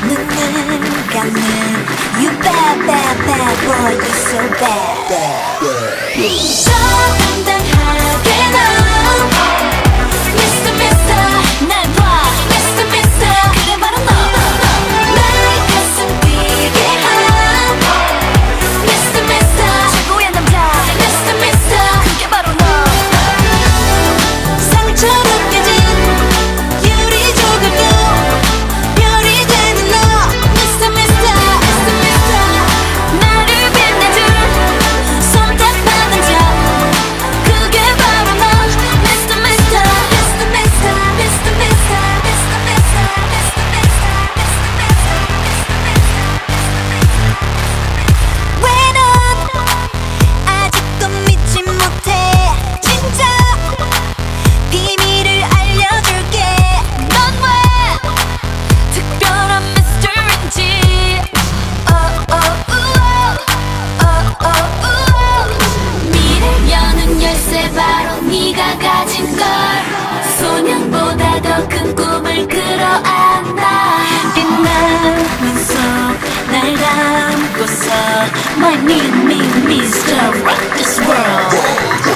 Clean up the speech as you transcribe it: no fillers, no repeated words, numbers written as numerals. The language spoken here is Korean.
눈을 감는 You bad bad bad boy you so bad 저 당당하게 넌 Mr.Mr 날 봐 Mr.Mr 그래 바로 너 나의 가슴 뛰게 한 Mr.Mr 최고의 남자 Mr.Mr 그게 바로 너 상처 느껴진 유리 조각도 별이 되는 너 Mr.Mr 나를 빛내줄 선택받은 자 그게 바로 너 Mr.Mr 왜 넌 아직도 믿지 못해 진짜 비밀을 알려줄게 넌 왜 특별한 Mr인지 미래 여는 열쇠 바로 네가 가진 걸 소년보다 더 큰 꿈을 끌어안아 빛나면서 날 담고서 My Mr. Rock this world